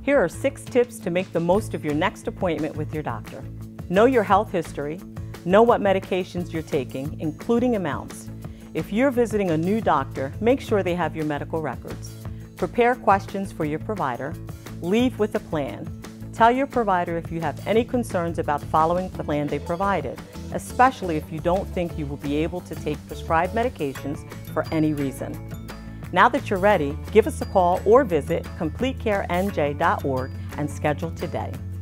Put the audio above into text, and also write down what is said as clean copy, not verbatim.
Here are 6 tips to make the most of your next appointment with your doctor. Know your health history. Know what medications you're taking, including amounts. If you're visiting a new doctor, make sure they have your medical records. Prepare questions for your provider. Leave with a plan. Tell your provider if you have any concerns about following the plan they provided, especially if you don't think you will be able to take prescribed medications for any reason. Now that you're ready, give us a call or visit CompleteCareNJ.org and schedule today.